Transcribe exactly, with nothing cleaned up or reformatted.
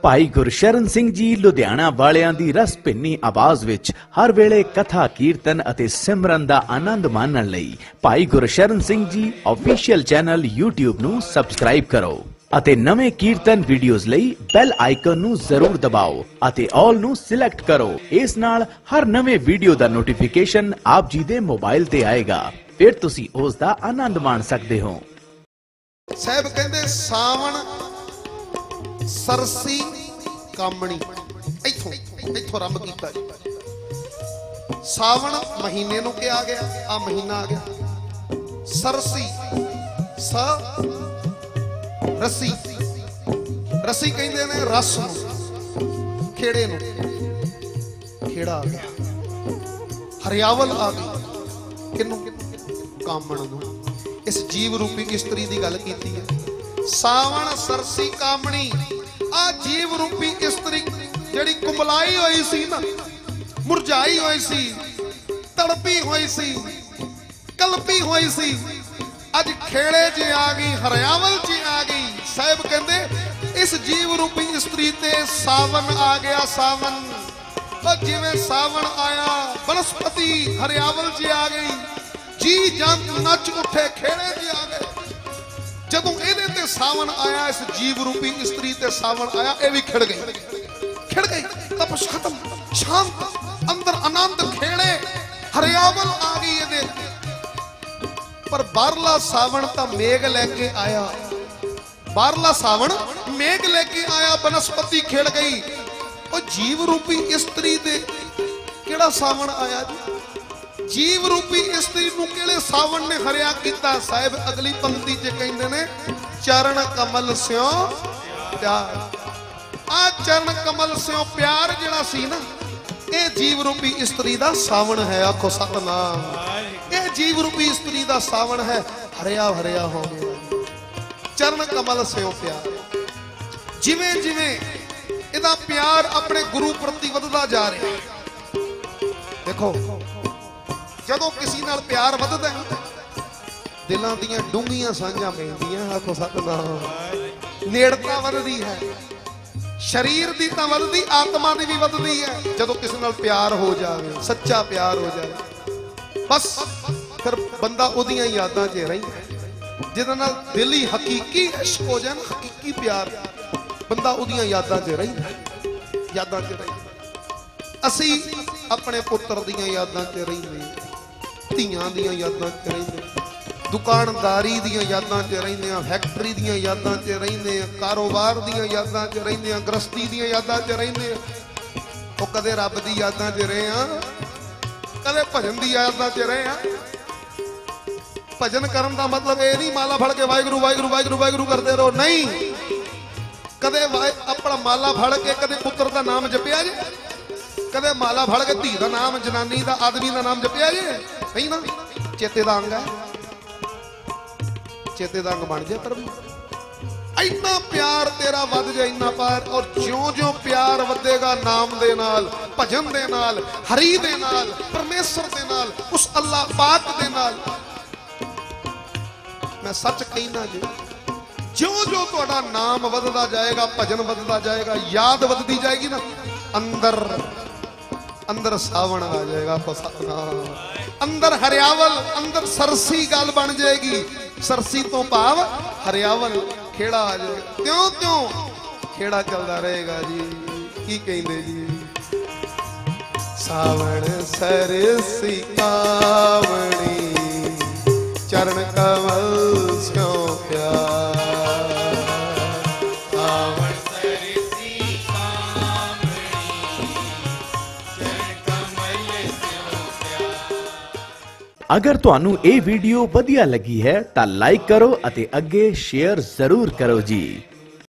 भाई गुरशरण सिंह जी लुधियाना वालियां दी रस भिन्नी आवाज विच हर वेले कथा कीर्तन अते सिमरन दा आनंद मानण लई भाई Gursharan Singh ji official channel YouTube नू सबसक्राइब करो अते नवे कीर्तन वीडियोज लई बैल आइकन नू जरूर दबाओ अते ऑल नू सिलेक्ट करो। इस नाल हर नवे वीडियो दा नोटिफिकेशन आप जी दे मोबाइल ते आएगा, फिर तुसी उस दा आनंद मान सकते हो। साहब कहंदे सावन सरसी कामणी इथों इथों रब कीता जी। सावन महीने नूं क्या आ गया, आ महीना आ गया। सरसी स रसी रसी कहंदे ने रस नूं, खेड़े नूं खेड़ा आ गया। हरियावल आ गई किनू कामण नूं। इस जीव रूपी इस्त्री दी गल कीती है। सावन सरसी कामणी आ जीव रूपी इस्त्री जिहड़ी कुमलाई होई सी ना, मुरझाई होई सी, तड़पी होई सी, कलपी होई सी, अज खेड़े च आ गई, हरियावल च आ गई। साहब कहंदे इस जीव रूपी इस्त्री ते सावन आ गया। सावन और जिवें सावन आया बनस्पति हरियावल च आ गई, जी जंत नच उठे, खेड़े च आ गए। जदों इहदे ते सावन आया, इस जीव रूपी इस्त्री ते सावन आया, ये भी खिड़ गई खिड़ गई तपश खत्म, शांत, अंदर आनंद, खेड़े हरियावल आ गई इहदे। पर बारला सावन तां मेघ लेके आया, बारला सावन मेघ लेके आया, बनस्पति खिड़ गई। और जीव रूपी इस्त्री दे केड़ा सावन आया जी? जीव रूपी इस्त्री नूं केड़े सावन ने हरिया कीता? साहिब अगली पंक्ति च कहंदे ने चरण कमल स्यों प्यार। आ चरण कमल स्यों प्यार जिहड़ा सी ना, ये जीव रूपी इस्त्री दा सावन है। आखो सतनाम, ये जीव रूपी इस्त्री दा सावन है। हरिया हरिया हो गया चरण कमल स्यों प्यार। जिवें जिवें इहदा प्यार अपने गुरु प्रति वधदा जा रहा है। देखो जदों किसी नाल प्यार वधदा है, दिलां दीयां डूंघियां सांझां पैंदियां। आखो सतनाम, नेड़ता वधदी है, शरीर दी तां वधदी, आत्मा दी भी वधदी है। जदों किसी नाल प्यार हो जाए, सच्चा प्यार हो जाए, बस फिर बंदा उहदियां यादां च रहिंदा। जिहदे नाल दिली हकीकी इश्क हो जाए ना, हकीकी प्यार, बंदा उहदियां यादां च रहिंदा, यादां च रहिंदा। असी अपने पुत्र दियां यादां च रहिंदे, धीआं दियां यादां च रहिंदे, दुकानदारी दियां यादां च रहिंदे, फैक्टरी दियां यादां च रहिंदे, कारोबार दियां यादां च रहिंदे, गृहस्थी दियां यादां च रहिंदे। ओ कदे रब दी यादां च रहे हां, कदे भजन दी यादां च रहे हां। भजन करन दा मतलब ये नहीं माला फड़ के वाहिगुरू वाहिगुरू वाहिगुरू वाहिगुरू करते रहो, नहीं। कदे अपना माला फड़ के कदे पुत्र का नाम जपिया जे, कदे माला फड़ के धी का नाम, जनानी का, आदमी का नाम जपिया जे, नहीं ना। चेते दा अंग है, चेते दा अंग बन जाए प्रभु। इन्ना प्यार तेरा वध जाए, इन्ना प्यार। और ज्यों ज्यों प्यार वधेगा नाम दे नाल, भजन दे नाल, हरि दे नाल, परमेश्वर दे नाल, उस अल्लाह पाक दे नाल। मैं सच कहना जी, ज्यों ज्यों तुहाडा नाम वधदा जाएगा, भजन वधदा जाएगा, याद वधदी जाएगी ना, अंदर अंदर सावन आ जाएगा। सतनाम, अंदर हरियावल, अंदर सरसी गल बन जाएगी। सरसी तो भाव हरियावल, खेड़ा आ जाएगा। त्यों त्यों खेड़ा चलता रहेगा जी। की कहंदे जी? सावन सरसी कामणी, चरण कमल स्यों प्यार। सावन सरसी कामणी, चरण कमल स्यों प्यार। अगर तुहानू ये वीडियो वधिया लगी है तां लाइक करो अते अगे शेयर जरूर करो जी।